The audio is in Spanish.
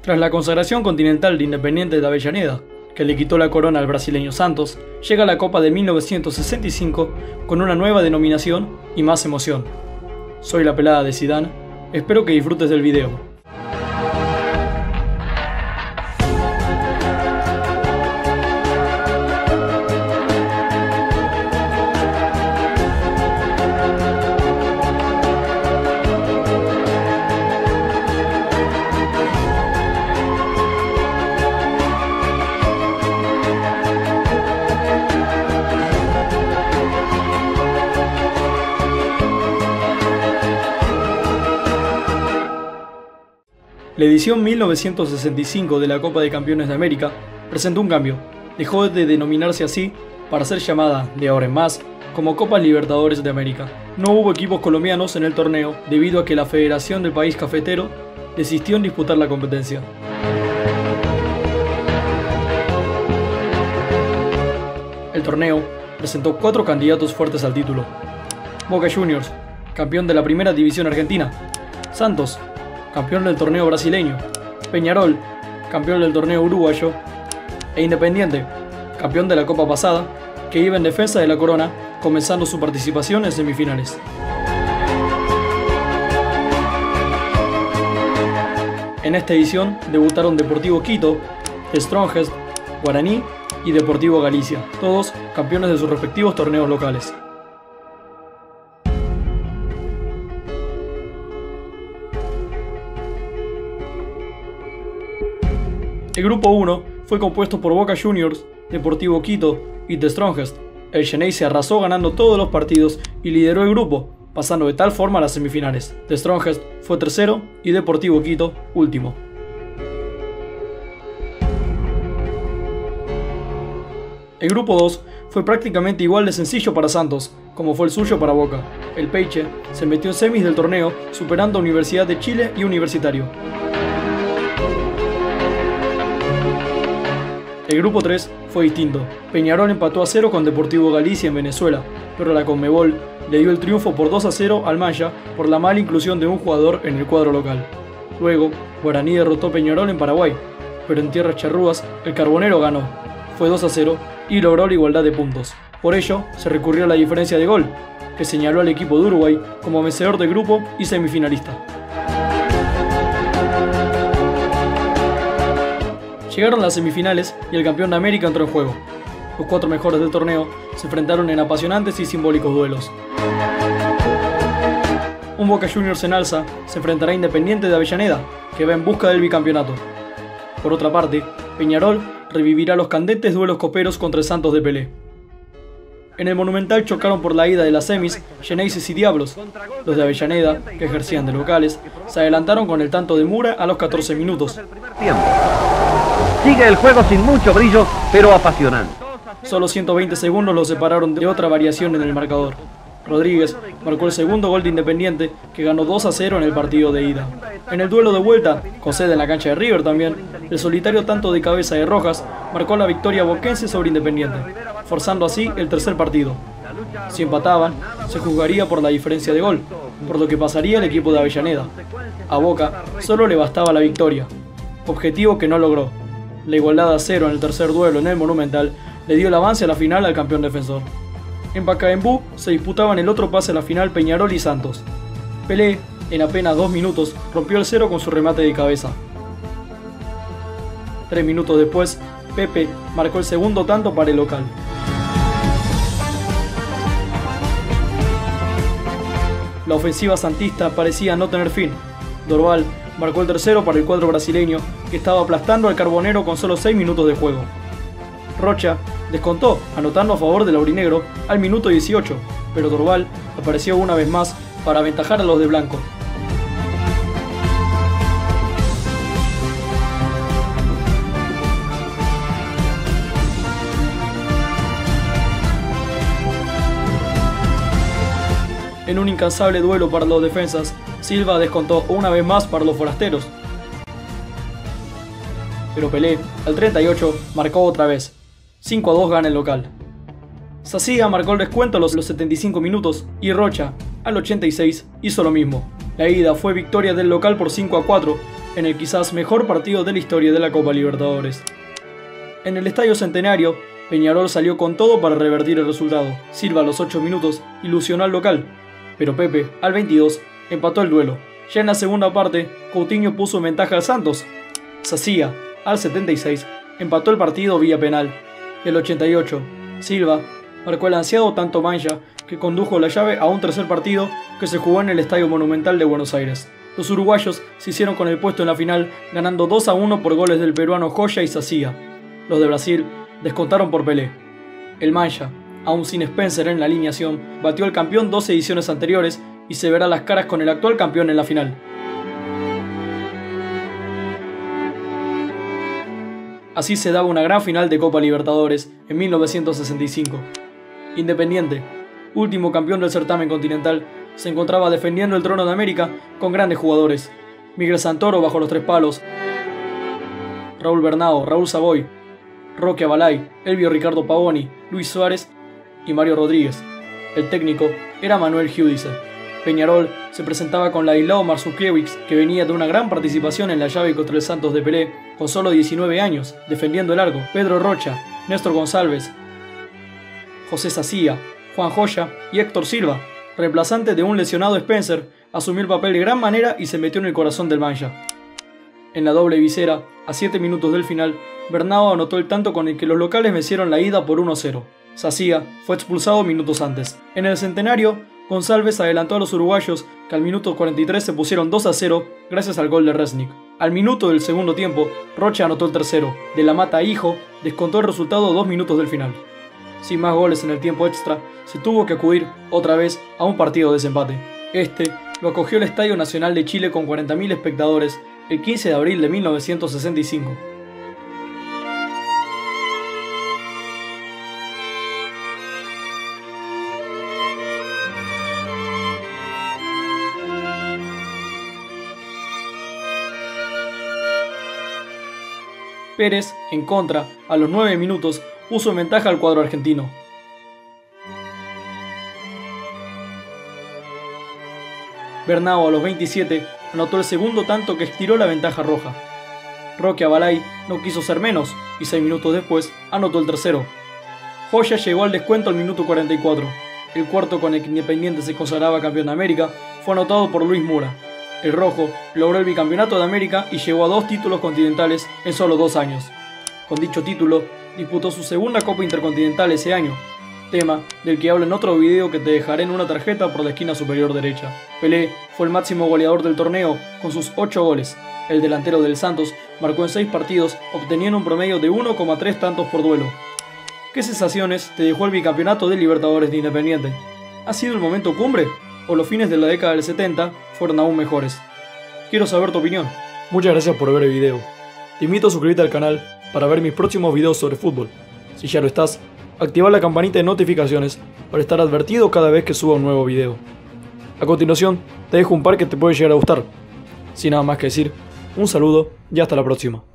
Tras la consagración continental de Independiente de Avellaneda, que le quitó la corona al brasileño Santos, llega la Copa de 1965 con una nueva denominación y más emoción. Soy la pelada de Zidane, espero que disfrutes del video. La edición 1965 de la Copa de Campeones de América presentó un cambio. Dejó de denominarse así para ser llamada, de ahora en más, como Copa Libertadores de América. No hubo equipos colombianos en el torneo debido a que la Federación del país cafetero desistió en disputar la competencia. El torneo presentó 4 candidatos fuertes al título: Boca Juniors, campeón de la Primera División Argentina; Santos, campeón del torneo brasileño; Peñarol, campeón del torneo uruguayo; e Independiente, campeón de la Copa pasada, que iba en defensa de la corona, comenzando su participación en semifinales. En esta edición debutaron Deportivo Quito, Strongest, Guaraní y Deportivo Galicia, todos campeones de sus respectivos torneos locales. El grupo 1 fue compuesto por Boca Juniors, Deportivo Quito y The Strongest. El Xeneize arrasó ganando todos los partidos y lideró el grupo, pasando de tal forma a las semifinales. The Strongest fue tercero y Deportivo Quito último. El grupo 2 fue prácticamente igual de sencillo para Santos, como fue el suyo para Boca. El Peixe se metió en semis del torneo, superando a Universidad de Chile y Universitario. El grupo 3 fue distinto. Peñarol empató a 0 con Deportivo Galicia en Venezuela, pero la Conmebol le dio el triunfo por 2-0 al Maya por la mala inclusión de un jugador en el cuadro local. Luego, Guaraní derrotó a Peñarol en Paraguay, pero en tierras charrúas el Carbonero ganó. Fue 2-0 y logró la igualdad de puntos. Por ello, se recurrió a la diferencia de gol, que señaló al equipo de Uruguay como vencedor del grupo y semifinalista. Llegaron las semifinales y el campeón de América entró en juego. Los 4 mejores del torneo se enfrentaron en apasionantes y simbólicos duelos. Un Boca Juniors en alza se enfrentará a Independiente de Avellaneda, que va en busca del bicampeonato. Por otra parte, Peñarol revivirá los candentes duelos coperos contra el Santos de Pelé. En el Monumental chocaron por la ida de las semis Xeneize y Diablos. Los de Avellaneda, que ejercían de locales, se adelantaron con el tanto de Mura a los 14 minutos. Sigue el juego sin mucho brillo, pero apasionante. Solo 120 segundos los separaron de otra variación en el marcador. Rodríguez marcó el segundo gol de Independiente, que ganó 2-0 en el partido de ida. En el duelo de vuelta, con sede en la cancha de River también, el solitario tanto de Cabeza de Rojas marcó la victoria boquense sobre Independiente, forzando así el tercer partido. Si empataban, se juzgaría por la diferencia de gol, por lo que pasaría el equipo de Avellaneda. A Boca solo le bastaba la victoria, objetivo que no logró. La igualdad a 0 en el tercer duelo en el Monumental le dio el avance a la final al campeón defensor. En Pacaembu se disputaban el otro pase a la final Peñarol y Santos. Pelé, en apenas 2 minutos, rompió el 0 con su remate de cabeza. 3 minutos después, Pepe marcó el segundo tanto para el local. La ofensiva santista parecía no tener fin. Dorval marcó el tercero para el cuadro brasileño, que estaba aplastando al Carbonero con solo 6 minutos de juego. Rocha descontó, anotando a favor del aurinegro al minuto 18, pero Dorval apareció una vez más para aventajar a los de blanco. En un incansable duelo para los defensas, Silva descontó una vez más para los forasteros. Pero Pelé, al 38, marcó otra vez. 5-2 gana el local. Sacía marcó el descuento a los 75 minutos y Rocha, al 86, hizo lo mismo. La ida fue victoria del local por 5-4, en el quizás mejor partido de la historia de la Copa Libertadores. En el Estadio Centenario, Peñarol salió con todo para revertir el resultado. Silva a los 8 minutos ilusionó al local, pero Pepe, al 22, empató el duelo. Ya en la segunda parte, Coutinho puso en ventaja al Santos. Sacía, al 76, empató el partido vía penal. Y al 88, Silva marcó el ansiado tanto Mancha, que condujo la llave a un tercer partido que se jugó en el Estadio Monumental de Buenos Aires. Los uruguayos se hicieron con el puesto en la final, ganando 2-1 por goles del peruano Joya y Sacía. Los de Brasil descontaron por Pelé. El Mancha, aún sin Spencer en la alineación, batió al campeón 2 ediciones anteriores y se verá las caras con el actual campeón en la final. Así se daba una gran final de Copa Libertadores en 1965. Independiente, último campeón del certamen continental, se encontraba defendiendo el trono de América con grandes jugadores. Miguel Santoro bajo los 3 palos, Raúl Bernao, Raúl Savoy, Roque Abalay, Elvio Ricardo Pavoni, Luis Suárez y Mario Rodríguez. El técnico era Manuel Giudice. Peñarol se presentaba con Ladislao Marzukiewicz, que venía de una gran participación en la llave contra el Santos de Pelé, con solo 19 años, defendiendo el arco. Pedro Rocha, Néstor González, José Sacía, Juan Joya y Héctor Silva, reemplazante de un lesionado Spencer, asumió el papel de gran manera y se metió en el corazón del Mancha. En la doble visera, a 7 minutos del final, Bernao anotó el tanto con el que los locales vencieron la ida por 1-0. Sacía fue expulsado minutos antes. En el Centenario, González adelantó a los uruguayos, que al minuto 43 se pusieron 2-0 gracias al gol de Resnick. Al minuto del segundo tiempo, Rocha anotó el tercero. De la Mata Hijo descontó el resultado 2 minutos del final. Sin más goles en el tiempo extra, se tuvo que acudir otra vez a un partido de desempate. Este lo acogió el Estadio Nacional de Chile con 40.000 espectadores el 15 de abril de 1965. Pérez, en contra, a los 9 minutos, puso en ventaja al cuadro argentino. Bernao a los 27 anotó el segundo tanto que estiró la ventaja roja. Roque Abalay no quiso ser menos y 6 minutos después anotó el tercero. Joya llegó al descuento al minuto 44. El cuarto con el que Independiente se consagraba campeón de América fue anotado por Luis Mura. El rojo logró el bicampeonato de América y llegó a 2 títulos continentales en solo 2 años. Con dicho título, disputó su segunda Copa Intercontinental ese año, tema del que hablo en otro video que te dejaré en una tarjeta por la esquina superior derecha. Pelé fue el máximo goleador del torneo con sus 8 goles. El delantero del Santos marcó en 6 partidos, obteniendo un promedio de 1,3 tantos por duelo. ¿Qué sensaciones te dejó el bicampeonato de Libertadores de Independiente? ¿Ha sido el momento cumbre? ¿O los fines de la década del 70 fueron aún mejores? Quiero saber tu opinión. Muchas gracias por ver el video. Te invito a suscribirte al canal para ver mis próximos videos sobre fútbol. Si ya lo estás, activa la campanita de notificaciones para estar advertido cada vez que suba un nuevo video. A continuación, te dejo un par que te puede llegar a gustar. Sin nada más que decir, un saludo y hasta la próxima.